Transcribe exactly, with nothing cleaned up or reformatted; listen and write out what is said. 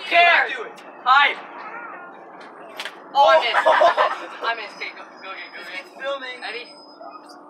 cares? Do it. Hi. Oh, I missed. I missed. I missed. Okay, go, go again. Go It's again. filming. Ready?